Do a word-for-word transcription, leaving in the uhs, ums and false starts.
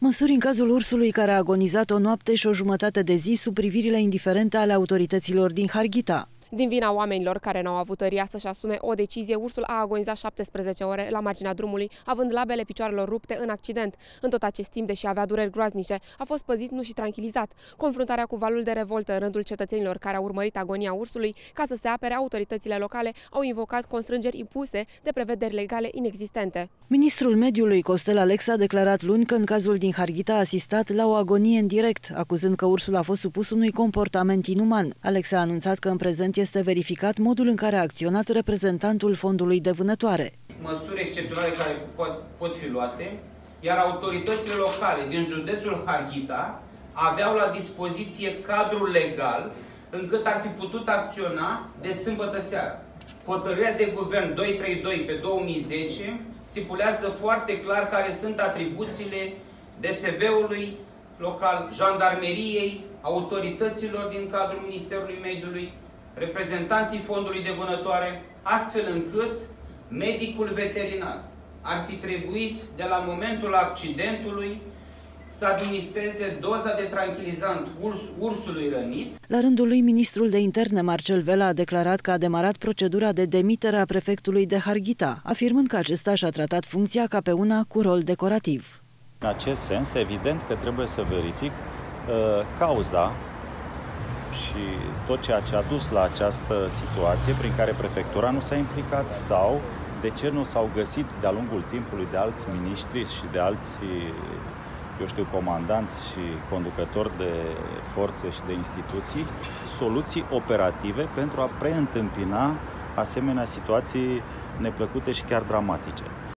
Măsuri în cazul ursului care a agonizat o noapte și o jumătate de zi sub privirile indiferente ale autorităților din Harghita. Din vina oamenilor care n-au avut tăria să-și asume o decizie, ursul a agonizat șaptesprezece ore la marginea drumului, având labele picioarelor rupte în accident. În tot acest timp, deși avea dureri groaznice, a fost păzit, nu și tranquilizat. Confruntarea cu valul de revoltă în rândul cetățenilor care au urmărit agonia ursului, ca să se apere, autoritățile locale au invocat constrângeri impuse de prevederi legale inexistente. Ministrul Mediului Costel Alex a declarat luni că în cazul din Harghita a asistat la o agonie în direct, acuzând că ursul a fost supus unui comportament inuman. Alex a anunțat că în prezent este verificat modul în care a acționat reprezentantul fondului de vânătoare. Măsuri excepționale care pot, pot fi luate, iar autoritățile locale din județul Harghita aveau la dispoziție cadrul legal încât ar fi putut acționa de sâmbătă seara. Hotărârea de guvern doi trei doi pe două mii zece stipulează foarte clar care sunt atribuțiile D S V-ului local, jandarmeriei, autorităților din cadrul Ministerului Mediului, reprezentanții fondului de vânătoare, astfel încât medicul veterinar ar fi trebuit de la momentul accidentului să administreze doza de tranquilizant urs, ursului rănit. La rândul lui, ministrul de interne Marcel Vela a declarat că a demarat procedura de demitere a prefectului de Harghita, afirmând că acesta și-a tratat funcția ca pe una cu rol decorativ. În acest sens, evident că trebuie să verific uh, cauza și tot ceea ce a dus la această situație prin care prefectura nu s-a implicat sau de ce nu s-au găsit de-a lungul timpului de alți miniștri și de alți, eu știu, comandanți și conducători de forțe și de instituții soluții operative pentru a preîntâmpina asemenea situații neplăcute și chiar dramatice.